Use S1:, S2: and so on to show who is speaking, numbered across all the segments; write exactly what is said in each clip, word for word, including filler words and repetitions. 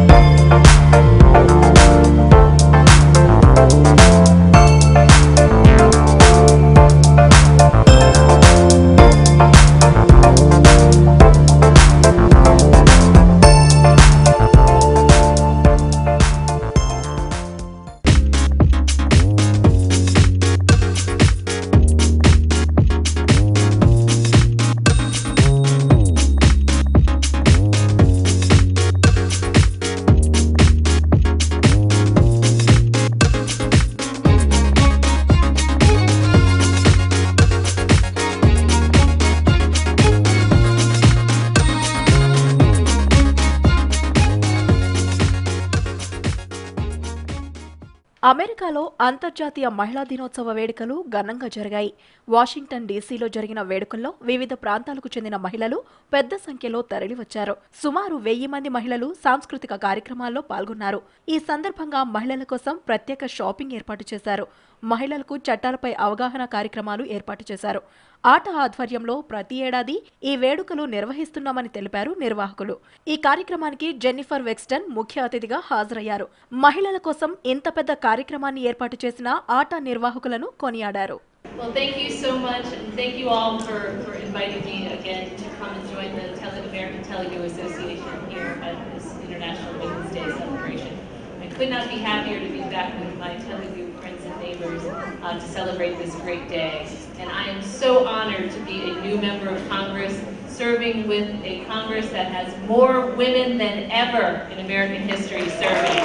S1: అమెరికాలో అంతర్జాతీయ మహిళా దినోత్సవ వేడుకలు ఘనంగా జరిగాయి. వాషింగ్టన్ డీసీలో జరిగిన వేడుకల్లో వివిధ ప్రాంతాలకు చెందిన మహిళలు పెద్ద సంఖ్యలో తరలివచ్చారు. సుమారు వెయ్యి మంది మహిళలు సాంస్కృతిక కార్యక్రమాల్లో పాల్గొన్నారు. ఈ సందర్భంగా మహిళల కోసం ప్రత్యేక షాపింగ్ ఏర్పాటు చేశారు. మహిళలకు చట్టాలపై అవగాహన కార్యక్రమాలు ఏర్పాటు చేశారు. ఆట ఆధ్వర్యంలో ప్రతి ఏడాది ఈ వేడుకలు నిర్వహిస్తున్నామని తెలిపారు నిర్వాహకులు. ఈ కార్యక్రమానికి జెన్నిఫర్ వెక్స్టన్ ముఖ్య అతిథిగా హాజరయ్యారు. మహిళల కోసం ఇంత పెద్ద కార్యక్రమాన్ని ఏర్పాటు చేసిన ఆట నిర్వాహకులను కొనియాడారు.
S2: Well, thank you so much, and thank you all for, for inviting me again to come and join the Tele American Telugu Association here at this International Women's Day celebration. I could not be happier to be back with my Telugu friends and neighbors uh, to celebrate this great day. And I am so honored to be a new member of Congress, serving with a Congress that has more women than ever in American history serving.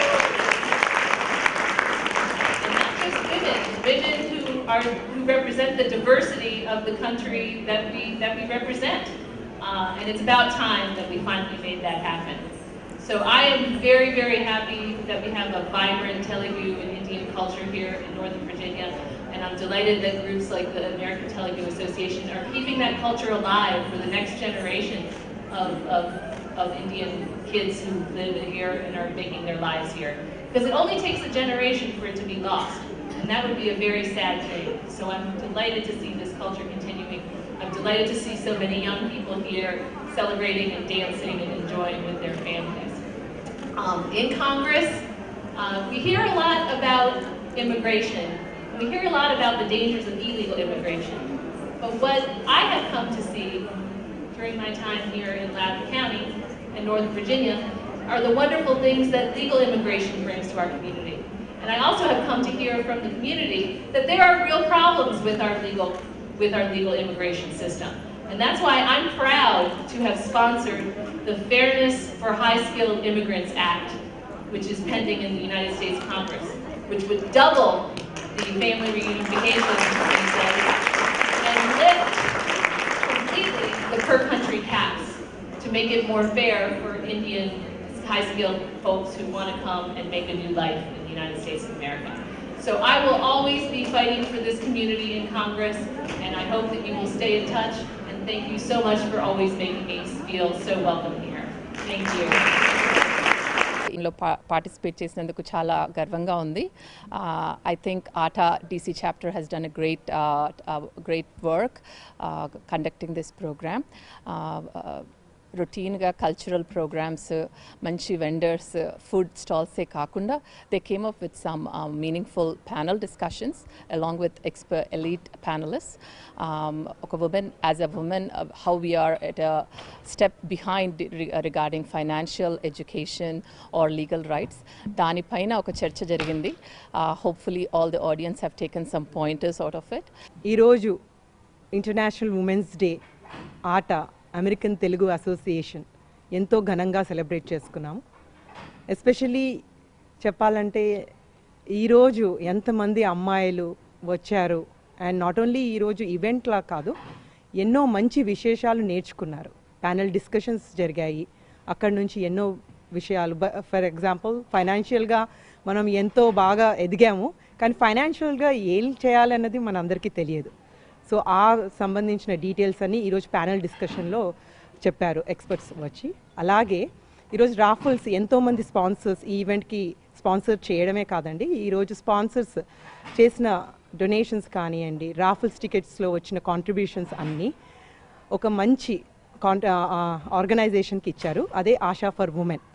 S2: And not just women, women who are who represent the diversity of the country that we that we represent. Uh, and it's about time that we finally made that happen. So I am very, very happy that we have a vibrant Telugu and Indian culture here in Northern Virginia, and I'm delighted that groups like the American Telugu Association are keeping that culture alive for the next generation of, of, of Indian kids who live here and are making their lives here. Because it only takes a generation for it to be lost, and that would be a very sad thing. So I'm delighted to see this culture continuing. I'm delighted to see so many young people here celebrating and dancing and enjoying with their families. Um, in Congress, uh, we hear a lot about immigration. We hear a lot about the dangers of illegal immigration. But what I have come to see during my time here in Loudoun County and Northern Virginia are the wonderful things that legal immigration brings to our community. And I also have come to hear from the community that there are real problems with our legal, with our legal immigration system. And that's why I'm proud to have sponsored the Fairness for High-Skilled Immigrants Act, which is pending in the United States Congress, which would double the family reunification visas and lift completely the per-country caps to make it more fair for Indian high-skilled folks who want to come and make a new life in the United States of America. So I will always be fighting for this community in Congress, and I hope that you will stay in touch. Thank you so much for always making me feel so welcome here. Thank you.
S3: ఇందులో participate చేసినందుకు చాలా గర్వంగా ఉంది. I think ATA DC chapter has done a great great work conducting this program. రొటీన్గా cultural programs, మంచి vendors, food స్టాల్సే కాకుండా they came up with some meaningful panel discussions along with expert elite panelist. ఒక women as a women how we are at a step behind regarding financial education or legal rights, దానిపైన ఒక చర్చ జరిగింది. Hopefully all the audience have taken some pointers out of it.
S4: ఈరోజు international women's day ATA American Telugu association ఎంతో ఘనంగా celebrate చేసుకున్నాము. Especially చెప్పాలంటే ఈరోజు ఎంతమంది అమ్మాయిలు వచ్చారు, అండ్ నాట్ ఓన్లీ ఈరోజు ఈవెంట్లా కాదు, ఎన్నో మంచి విశేషాలు నేర్చుకున్నారు. ప్యానల్ డిస్కషన్స్ జరిగాయి, అక్కడి నుంచి ఎన్నో విషయాలు. ఫర్ ఎగ్జాంపుల్ ఫైనాన్షియల్గా మనం ఎంతో బాగా ఎదిగాము, కానీ ఫైనాన్షియల్గా ఏం చేయాలన్నది మనందరికీ తెలియదు. సో ఆ సంబంధించిన డీటెయిల్స్ అన్నీ ఈరోజు ప్యానల్ డిస్కషన్లో చెప్పారు ఎక్స్పర్ట్స్ వచ్చి. అలాగే ఈరోజు రాఫుల్స్ ఎంతోమంది స్పాన్సర్స్ ఈ ఈవెంట్కి స్పాన్సర్ చేయడమే కాదండి, ఈరోజు స్పాన్సర్స్ చేసిన డొనేషన్స్ కానివ్వండి, రాఫుల్స్ టికెట్స్లో వచ్చిన కాంట్రిబ్యూషన్స్ అన్నీ ఒక మంచి కాంట ఆర్గనైజేషన్కి ఇచ్చారు. అదే ఆశా ఫర్ ఉమెన్.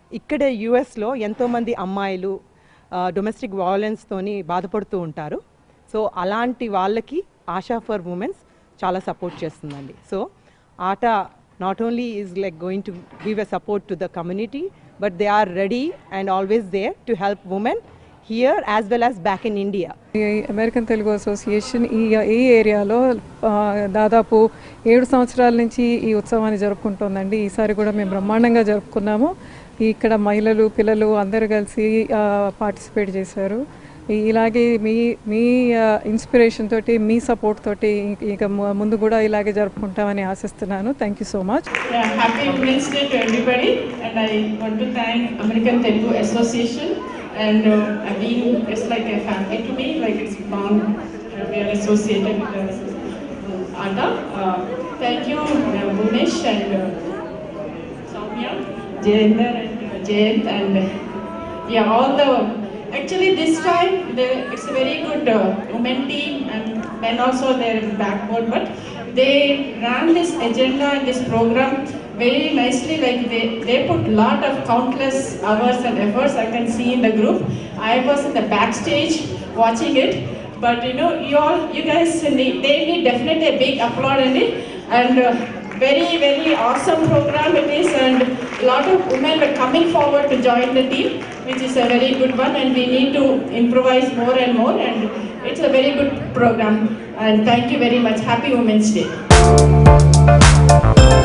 S4: ఇక్కడ యుఎస్లో ఎంతోమంది అమ్మాయిలు డొమెస్టిక్ వయలెన్స్తోని బాధపడుతూ ఉంటారు. సో అలాంటి వాళ్ళకి ఆశా ఫర్ ఉమెన్స్ చాలా సపోర్ట్ చేస్తుందండి. So ATA not only is like going to give a support to the community, but they are ready and always there to help women here as well as back in India.
S5: American Telugu association ఈ ఈ ఏరియాలో దాదాపు ఏడు సంవత్సరాల నుంచి ఈ ఉత్సవాన్ని జరుపుకుంటోందండి. ఈసారి కూడా మేము బ్రహ్మాండంగా జరుపుకున్నాము. ఇక్కడ మహిళలు పిల్లలు అందరూ కలిసి పార్టిసిపేట్ చేశారు. ఇలాగే మీ మీ ఇన్స్పిరేషన్ తోటి మీ సపోర్ట్ తోటి ఇక ముందు కూడా ఇలాగే జరుపుకుంటామని ఆశిస్తున్నాను. Thank you so much.
S6: Happy women's day to everybody and I want to thank American Telugu association and uh, I mean it's like a family to me, like it's long uh, we are associated with uh, Ada. Uh, thank you uh, Bhunesh and uh, Soumya, Jayendra and uh, Jayant and uh, yeah all the actually this time they, it's a very good uh, women team and men also they're backbone, but they ran this agenda and this program very nicely. Like they, they put lot of countless hours and efforts. I can see in the group. I was in the backstage watching it, but you know, you all, you guys, need, they need definitely a big applaud in it. And uh, very, very awesome program it is, and a lot of women are coming forward to join the team, which is a very good one. And we need to improvise more and more. And it's a very good program. And thank you very much. Happy Women's Day.